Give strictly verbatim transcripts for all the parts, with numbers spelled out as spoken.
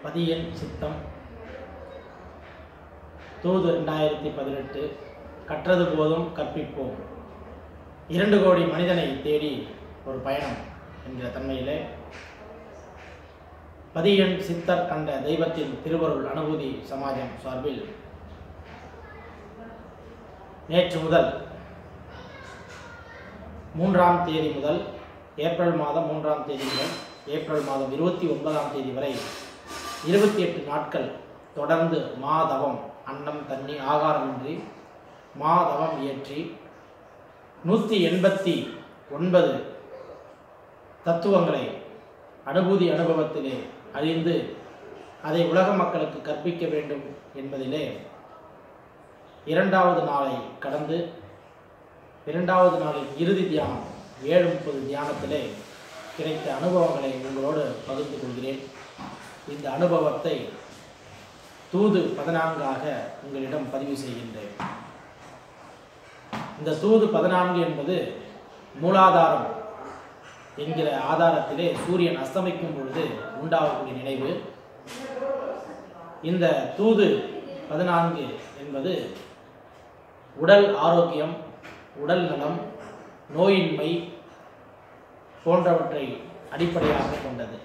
பதியன் சித்தம் தூது இரண்டாயிரத்தி பதினெட்டு கற்றது போதும் கற்பிப்போம். இரண்டு கோடி மனிதனை தேடி ஒரு பயணம் என்கிற தன்மையிலே பதியன் சித்தர் கண்ட தெய்வத்தின் திருவருள் அனுபூதி சமாஜம் சார்பில் நேற்று முதல் மூன்றாம் தேதி முதல் ஏப்ரல் மாதம் மூன்றாம் தேதி முதல் ஏப்ரல் மாதம் இருபத்தி ஒன்பதாம் தேதி வரை இருபத்தி எட்டு நாட்கள் தொடர்ந்து மாதவம் அன்னம் தண்ணி ஆகாரமின்றி மாதவம் இயற்றி நூற்றி எண்பத்தி ஒன்பது தத்துவங்களை அனுபூதி அனுபவத்திலே அறிந்து அதை உலக மக்களுக்கு கற்பிக்க வேண்டும் என்பதிலே இரண்டாவது நாளை கடந்து இரண்டாவது நாளின் இறுதி தியானம் ஏழு முப்பது தியானத்திலே கிடைத்த அனுபவங்களை உங்களோடு பகிர்ந்து கொள்கிறேன். இந்த அனுபவத்தை தூது பதினான்காக உங்களிடம் பதிவு செய்கின்றேன். இந்த தூது பதினான்கு என்பது மூலாதாரம் என்கிற ஆதாரத்திலே சூரியன் அஸ்தமிக்கும் பொழுது உண்டாகக்கூடிய நினைவு. இந்த தூது பதினான்கு என்பது உடல் ஆரோக்கியம், உடல் நலம், நோயின்மை போன்றவற்றை அடிப்படையாக கொண்டது.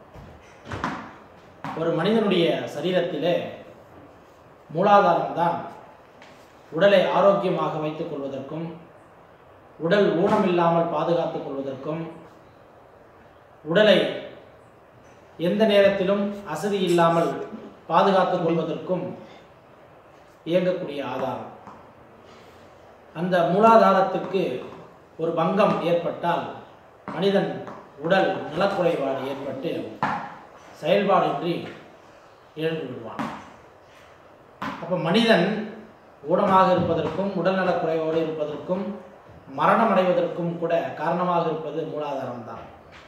ஒரு மனிதனுடைய சரீரத்திலே மூலாதாரம்தான் உடலை ஆரோக்கியமாக வைத்துக் கொள்வதற்கும் உடல் ஊனமில்லாமல் பாதுகாத்துக் கொள்வதற்கும் உடலை எந்த நேரத்திலும் அசதி இல்லாமல் பாதுகாத்துக் கொள்வதற்கும் இயங்கக்கூடிய ஆதாரம். அந்த மூலாதாரத்துக்கு ஒரு பங்கம் ஏற்பட்டால் மனிதன் உடல் நலக்குறைபாடு ஏற்பட்டு செயல்பாடின்றி இழந்து விடுவான். அப்போ மனிதன் ஊனமாக இருப்பதற்கும் உடல் நலக்குறைவோடு இருப்பதற்கும் மரணம் அடைவதற்கும் கூட காரணமாக இருப்பது மூலாதாரம்தான்.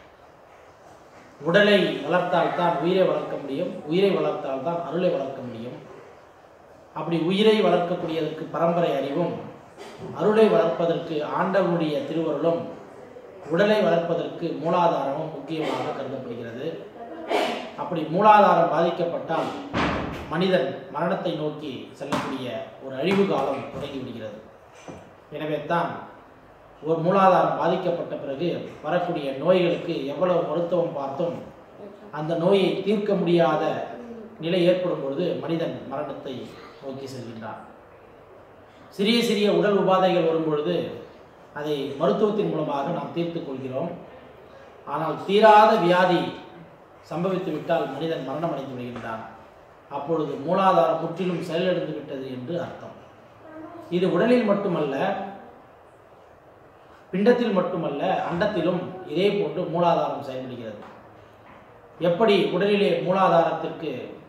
உடலை வளர்த்தால்தான் உயிரை வளர்க்க முடியும், உயிரை வளர்த்தால்தான் அருளை வளர்க்க முடியும். அப்படி உயிரை வளர்க்கக்கூடியதற்கு பரம்பரை அறிவும், அருளை வளர்ப்பதற்கு ஆண்டவனுடைய திருவருளும், உடலை வளர்ப்பதற்கு மூலாதாரமும் முக்கியமாக கருதப்படுகிறது. அப்படி மூலாதாரம் பாதிக்கப்பட்டால் மனிதன் மரணத்தை நோக்கி செல்லக்கூடிய ஒரு அழிவு காலம் தொடங்கிவிடுகிறது. எனவே தான் ஒரு மூலாதாரம் பாதிக்கப்பட்ட பிறகு வரக்கூடிய நோய்களுக்கு எவ்வளவு மருத்துவம் பார்த்தும் அந்த நோயை தீர்க்க முடியாத நிலை ஏற்படும் பொழுது மனிதன் மரணத்தை நோக்கி செல்கின்றான். சிறிய சிறிய உடல் உபாதைகள் வரும்பொழுது அதை மருத்துவத்தின் மூலமாக நாம் தீர்த்து கொள்கிறோம். ஆனால் தீராத வியாதி சம்பவித்து விட்டால் மனிதன் மரணம் அடைந்து விடுகின்றான். அப்பொழுது மூலாதாரம் முற்றிலும் செயலிழந்து விட்டது என்று அர்த்தம். இது உடலில் மட்டுமல்ல, பிண்டத்தில் மட்டுமல்ல, அண்டத்திலும் இதே போன்று மூலாதாரம் செயல்படுகிறது. எப்படி உடலிலே மூலாதாரத்திற்கு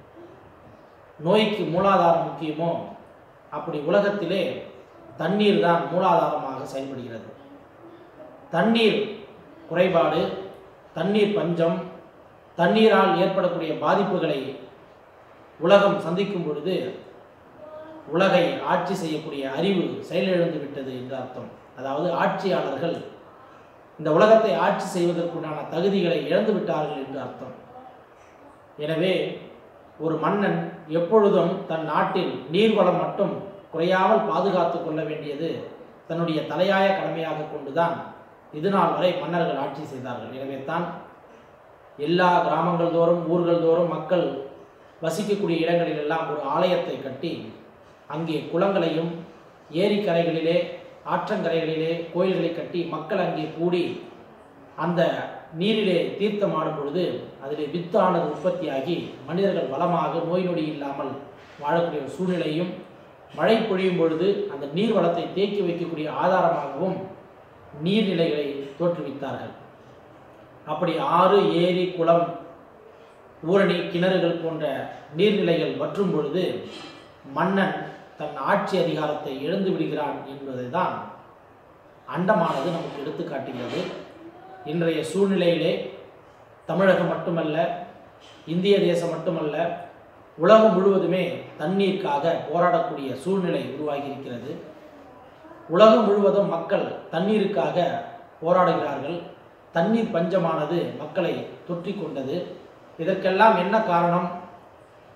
நோய்க்கு மூலாதாரம் முக்கியமோ அப்படி உலகத்திலே தண்ணீர் தான் மூலாதாரமாக செயல்படுகிறது. தண்ணீர் குறைபாடு, தண்ணீர் பஞ்சம், தண்ணீரால் ஏற்படக்கூடிய பாதிப்புகளை உலகம் சந்திக்கும் பொழுது உலகை ஆட்சி செய்யக்கூடிய அறிவு செயலிழந்து விட்டது என்று அர்த்தம். அதாவது ஆட்சியாளர்கள் இந்த உலகத்தை ஆட்சி செய்வதற்குண்டான தகுதிகளை இழந்து விட்டார்கள் என்று அர்த்தம். எனவே ஒரு மன்னன் எப்பொழுதும் தன் நாட்டில் நீர்வளம் மட்டும் குறையாமல் பாதுகாத்து கொள்ள வேண்டியது தன்னுடைய தலையாய கடமையாக கொண்டுதான் இதுநாள் வரை மன்னர்கள் ஆட்சி செய்தார்கள். எனவே தான் எல்லா கிராமங்கள் தோறும் ஊர்கள் தோறும் மக்கள் வசிக்கக்கூடிய இடங்களில் எல்லாம் ஒரு ஆலயத்தை கட்டி அங்கே குளங்களையும் ஏரிக்கரைகளிலே ஆற்றங்கரைகளிலே கோயில்களை கட்டி மக்கள் அங்கே கூடி அந்த நீரிலே தீர்த்தம் ஆடும் பொழுது அதிலே வித்தானது உற்பத்தியாகி மனிதர்கள் வளமாக நோய் நொடி இல்லாமல் வாழக்கூடிய சூழ்நிலையும், மழை பொழியும் பொழுது அந்த நீர் வளத்தை தேக்கி வைக்கக்கூடிய ஆதாரமாகவும் நீர்நிலைகளை தோற்றுவித்தார்கள். அப்படி ஆறு, ஏரி, குளம், ஊரணி, கிணறுகள் போன்ற நீர்நிலைகள் வற்றும் பொழுது மன்னன் தன் ஆட்சி அதிகாரத்தை இழந்து விடுகிறான் என்பதை தான் அண்டமானது நமக்கு எடுத்து காட்டுகிறது. இன்றைய சூழ்நிலையிலே தமிழகம் மட்டுமல்ல, இந்திய தேசம் மட்டுமல்ல, உலகம் முழுவதுமே தண்ணீருக்காக போராடக்கூடிய சூழ்நிலை உருவாகி இருக்கிறது. உலகம் முழுவதும் மக்கள் தண்ணீருக்காக போராடுகிறார்கள். தண்ணீர் பஞ்சமானது மக்களை தொற்றிக் கொண்டது. இதற்கெல்லாம் என்ன காரணம்?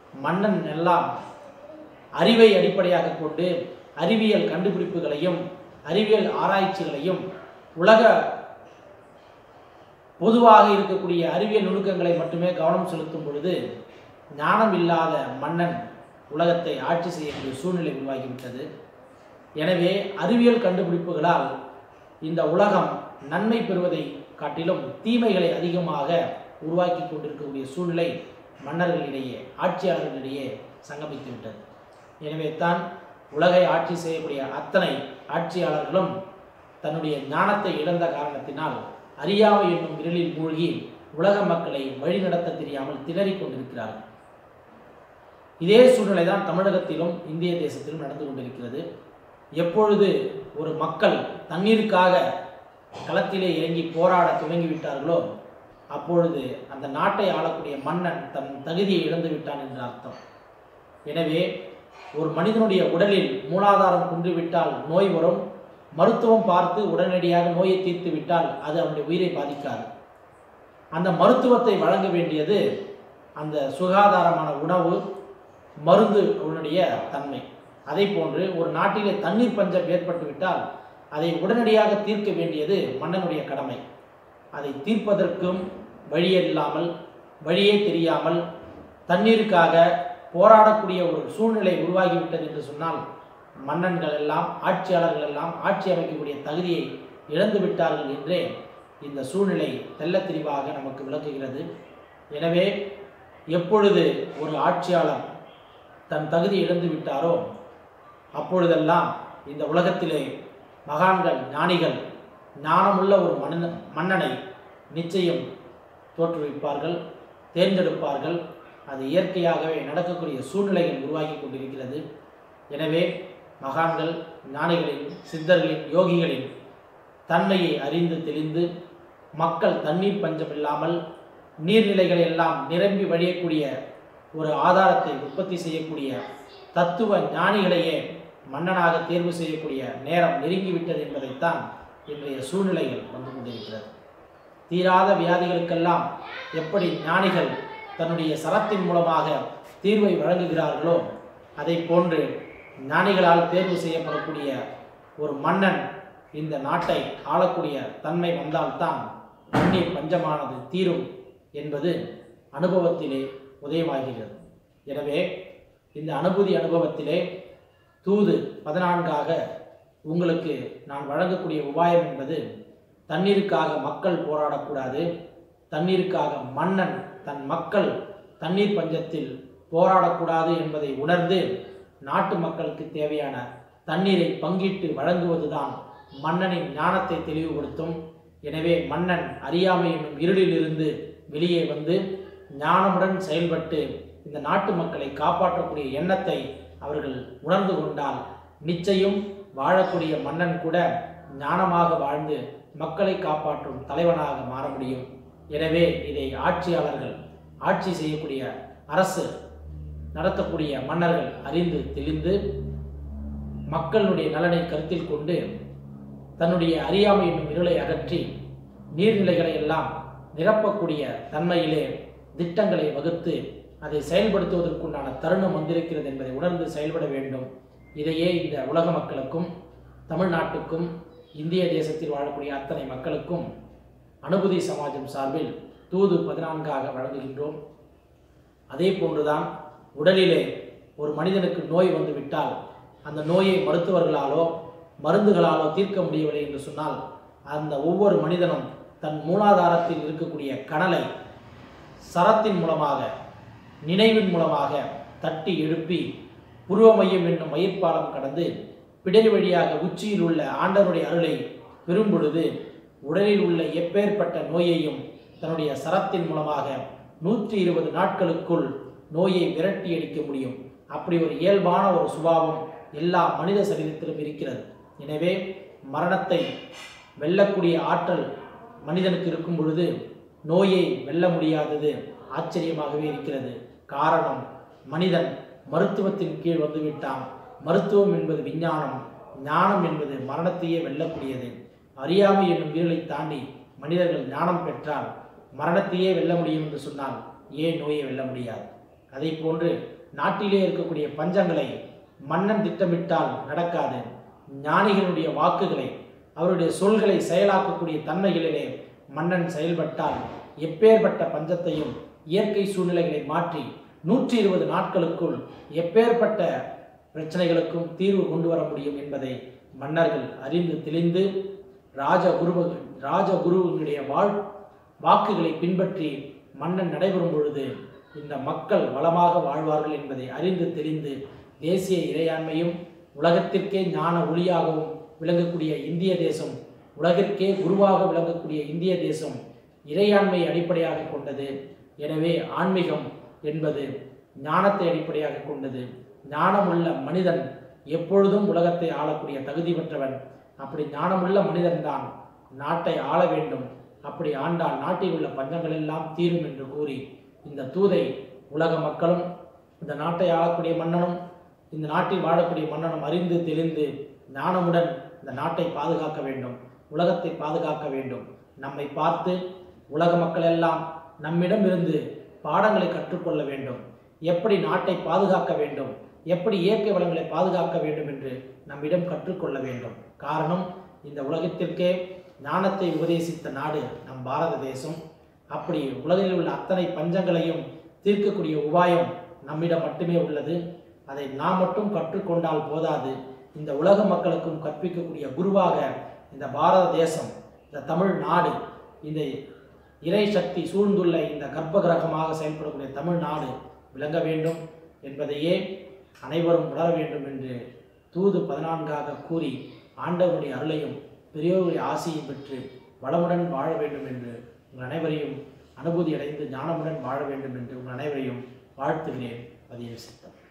மன்னன் எல்லாம் அறிவை அடிப்படையாக கொண்டு அறிவியல் கண்டுபிடிப்புகளையும் அறிவியல் ஆராய்ச்சிகளையும் உலக பொதுவாக இருக்கக்கூடிய அறிவியல் நுணுக்கங்களை மட்டுமே கவனம் செலுத்தும் பொழுது ஞானம் இல்லாத மன்னன் உலகத்தை ஆட்சி செய்யக்கூடிய சூழ்நிலை உருவாகிவிட்டது. எனவே அறிவியல் கண்டுபிடிப்புகளால் இந்த உலகம் நன்மை பெறுவதை காட்டிலும் தீமைகளை அதிகமாக உருவாக்கி கொண்டிருக்கக்கூடிய சூழ்நிலை மன்னர்களிடையே ஆட்சியாளர்களிடையே சங்கமித்து விட்டது. எனவே தான் உலகை ஆட்சி செய்யக்கூடிய அத்தனை ஆட்சியாளர்களும் தன்னுடைய ஞானத்தை இழந்த காரணத்தினால் அறியாமை என்னும் இருளில் மூழ்கி உலக மக்களை வழிநடத்த தெரியாமல் திணறிக் கொண்டிருக்கிறார்கள். இதே சூழ்நிலை தான் தமிழகத்திலும் இந்திய தேசத்திலும் நடந்து கொண்டிருக்கிறது. எப்பொழுது ஒரு மக்கள் தண்ணீருக்காக களத்திலே இறங்கி போராட துவங்கிவிட்டார்களோ அப்பொழுது அந்த நாட்டை ஆளக்கூடிய மன்னன் தன் தகுதியை இழந்து விட்டான் என்ற அர்த்தம். எனவே ஒரு மனிதனுடைய உடலில் மூலாதாரம் குன்றிவிட்டால் நோய் வரும். மருத்துவம் பார்த்து உடனடியாக நோயை தீர்த்து விட்டால் அது அவனுடைய உயிரை பாதிக்காது. அந்த மருத்துவத்தை வழங்க வேண்டியது அந்த சுகாதாரமான உணவு, மருந்து அவனுடைய தன்மை. அதை போன்று ஒரு நாட்டிலே தண்ணீர் பஞ்சம் ஏற்பட்டுவிட்டால் அதை உடனடியாக தீர்க்க வேண்டியது மன்னனுடைய கடமை. அதை தீர்ப்பதற்கும் வழியே இல்லாமல் வழியே தெரியாமல் தண்ணீருக்காக போராடக்கூடிய ஒரு சூழ்நிலை உருவாகிவிட்டது என்று சொன்னால் மன்னன்கள் எல்லாம் ஆட்சியாளர்கள் எல்லாம் ஆட்சி அமைக்கக்கூடிய தகுதியை இழந்து விட்டார்கள் என்றே இந்த சூழ்நிலை தெள்ள தெளிவாக நமக்கு விளக்குகிறது. எனவே எப்பொழுது ஒரு ஆட்சியாளர் தன் தகுதி இழந்து விட்டாரோ அப்பொழுதெல்லாம் இந்த உலகத்திலே மகான்கள் ஞானிகள் ஞானமுள்ள ஒரு மன்னன் மன்னனை நிச்சயம் தோற்றுவிப்பார்கள், தேர்ந்தெடுப்பார்கள். அது இயற்கையாகவே நடக்கக்கூடிய சூழ்நிலைகள் உருவாகி கொண்டிருக்கிறது. எனவே மகான்கள் ஞானிகளின் சித்தர்களின் யோகிகளின் தன்மையை அறிந்து தெளிந்து மக்கள் தண்ணீர் பஞ்சம் இல்லாமல் நீர்நிலைகளை எல்லாம் நிரம்பி வழியக்கூடிய ஒரு ஆதாரத்தை உற்பத்தி செய்யக்கூடிய தத்துவ ஞானிகளையே மன்னனாக தேர்வு செய்யக்கூடிய நேரம் நெருங்கிவிட்டது என்பதைத்தான் இன்றைய சூழ்நிலைகள் வந்து கொண்டிருக்கிறது. தீராத வியாதிகளுக்கெல்லாம் எப்படி ஞானிகள் தன்னுடைய சரத்தின் மூலமாக தீர்வை வழங்குகிறார்களோ அதை போன்று ஞானிகளால் தேர்வு செய்யப்படக்கூடிய ஒரு மன்னன் இந்த நாட்டை ஆளக்கூடிய தன்மை வந்தால்தான் தண்ணீர் பஞ்சமானது தீரும் என்பது அனுபவத்திலே உதயமாகிறது. எனவே இந்த அனுபூதி அனுபவத்திலே தூது பதினான்காக உங்களுக்கு நான் வழங்கக்கூடிய உபாயம் என்பது தண்ணீருக்காக மக்கள் போராடக்கூடாது, தண்ணீருக்காக மன்னன் தன் மக்கள் தண்ணீர் பஞ்சத்தில் போராடக்கூடாது என்பதை உணர்ந்து நாட்டு மக்களுக்கு தேவையான தண்ணீரை பங்கிட்டு வழங்குவதுதான் மன்னனின் ஞானத்தை தெளிவுபடுத்தும். எனவே மன்னன் அறியாமை என்னும் இருளிலிருந்து வெளியே வந்து ஞானமுடன் செயல்பட்டு இந்த நாட்டு மக்களை காப்பாற்றக்கூடிய எண்ணத்தை அவர்கள் உணர்ந்து கொண்டால் நிச்சயம் வாழக்கூடிய மன்னன் கூட ஞானமாக வாழ்ந்து மக்களை காப்பாற்றும் தலைவனாக மாற முடியும். எனவே இதை ஆட்சியாளர்கள் ஆட்சி செய்யக்கூடிய அரசு நடத்தக்கூடிய மன்னர்கள் அறிந்து தெளிந்து மக்களுடைய நலனை கருத்தில் கொண்டு தன்னுடைய அறியாமை என்னும் இருளை அகற்றி நீர்நிலைகளை எல்லாம் நிரப்பக்கூடிய தன்மையிலே திட்டங்களை வகுத்து அதை செயல்படுத்துவதற்குண்டான தருணம் வந்திருக்கிறது என்பதை உணர்ந்து செயல்பட வேண்டும். இதையே இந்த உலக மக்களுக்கும் தமிழ்நாட்டுக்கும் இந்திய தேசத்தில் வாழக்கூடிய அத்தனை மக்களுக்கும் அனுபூதி சமாஜம் சார்பில் தூது பதினான்காக வழங்குகின்றோம். அதே போன்றுதான் உடலிலே ஒரு மனிதனுக்கு நோய் வந்துவிட்டால் அந்த நோயை மருத்துவர்களாலோ மருந்துகளாலோ தீர்க்க முடியவில்லை என்று சொன்னால் அந்த ஒவ்வொரு மனிதனும் தன் மூலாதாரத்தில் இருக்கக்கூடிய கனலை சரத்தின் மூலமாக நினைவின் மூலமாக தட்டி எழுப்பி புருவ மையம் என்னும் மயிர்பாலம் கடந்து பிடரி வழியாக உச்சியில் உள்ள ஆண்டவருடைய அருளை பெறும் பொழுது உடலில் உள்ள எப்பேற்பட்ட நோயையும் தன்னுடைய சரத்தின் மூலமாக நூற்றி இருபது நாட்களுக்குள் நோயை விரட்டி அடிக்க முடியும். அப்படி ஒரு இயல்பான ஒரு சுபாவம் எல்லா மனித சரீரத்திலும் இருக்கிறது. எனவே மரணத்தை வெல்லக்கூடிய ஆற்றல் மனிதனுக்கு இருக்கும் பொழுது நோயை வெல்ல முடியாதது ஆச்சரியமாகவே இருக்கிறது. காரணம், மனிதன் மருத்துவத்தின் கீழ் வந்துவிட்டான். மருத்துவம் என்பது விஞ்ஞானம், ஞானம் என்பது மரணத்தையே வெல்லக்கூடியது. அறியாமை என்னும் வீரலை தாண்டி மனிதர்கள் ஞானம் பெற்றால் மரணத்தையே வெல்ல முடியும் என்று சொன்னால் ஏன் நோயை வெல்ல முடியாது? அதை போன்று நாட்டிலே இருக்கக்கூடிய பஞ்சங்களை மன்னன் திட்டமிட்டால் நடக்காது. ஞானிகளுடைய வாக்குகளை, அவருடைய சொல்களை செயலாக்கக்கூடிய தன்மைகளிலே மன்னன் செயல்பட்டால் எப்பேற்பட்ட பஞ்சத்தையும் இயற்கை சூழ்நிலைகளை மாற்றி நூற்றி இருபது நாட்களுக்குள் எப்பேற்பட்ட பிரச்சனைகளுக்கும் தீர்வு கொண்டு வர முடியும் என்பதை மன்னர்கள் அறிந்து தெளிந்து ராஜகுரு ராஜகுருவினுடைய வாழ் வாக்குகளை பின்பற்றி மன்னன் நடைபெறும் பொழுது இந்த மக்கள் வளமாக வாழ்வார்கள் என்பதை அறிந்து தெளிந்து தேசிய இறையாண்மையும் உலகத்திற்கே ஞான ஒளியாகவும் விளங்கக்கூடிய இந்திய தேசம், உலகிற்கே குருவாக விளங்கக்கூடிய இந்திய தேசம் இறையாண்மையை அடிப்படையாக கொண்டது. எனவே ஆன்மீகம் என்பது ஞானத்தை அடிப்படையாக கொண்டது. ஞானமுள்ள மனிதன் எப்பொழுதும் உலகத்தை ஆளக்கூடிய தகுதி பெற்றவன். அப்படி ஞானமுள்ள மனிதன்தான் நாட்டை ஆள வேண்டும். அப்படி ஆண்டால் நாட்டில் உள்ள பஞ்சங்கள் எல்லாம் தீரும் என்று கூறி இந்த தூதை உலக மக்களும் இந்த நாட்டை ஆளக்கூடிய மன்னனும் இந்த நாட்டில் வாழக்கூடிய மன்னனும் அறிந்து தெளிந்து ஞானமுடன் இந்த நாட்டை பாதுகாக்க வேண்டும், உலகத்தை பாதுகாக்க வேண்டும். நம்மை பார்த்து உலக மக்கள் எல்லாம் நம்மிடமிருந்து பாடங்களை கற்றுக்கொள்ள வேண்டும். எப்படி நாட்டை பாதுகாக்க வேண்டும், எப்படி இயற்கை வளங்களை பாதுகாக்க வேண்டும் என்று நம்மிடம் கற்றுக்கொள்ள வேண்டும். காரணம், இந்த உலகத்திற்கே ஞானத்தை உபதேசித்த நாடு நம் பாரத தேசம். அப்படி உலகில் உள்ள அத்தனை பஞ்சங்களையும் தீர்க்கக்கூடிய உபாயம் நம்மிடம் மட்டுமே உள்ளது. அதை நாம் மட்டும் கற்றுக்கொண்டால் போதாது, இந்த உலக மக்களுக்கும் கற்பிக்கக்கூடிய குருவாக இந்த பாரத தேசம், இந்த தமிழ் நாடு, இந்த இறை சக்தி சூழ்ந்துள்ள இந்த கர்ப்ப கிரகமாக செயல்படக்கூடிய தமிழ்நாடு விளங்க வேண்டும் என்பதையே அனைவரும் உணர வேண்டும் என்று தூது பதினான்காக கூறி ஆண்டவனுடைய அருளையும் பெரியோருடைய ஆசையும் பெற்று வளமுடன் வாழ வேண்டும் என்று உங்கள் அனைவரையும் அனுபூதி அடைந்து ஞானமுடன் வாழ வேண்டும் என்று உங்கள் அனைவரையும் வாழ்த்துகிறேன். பதிவு சித்தம்.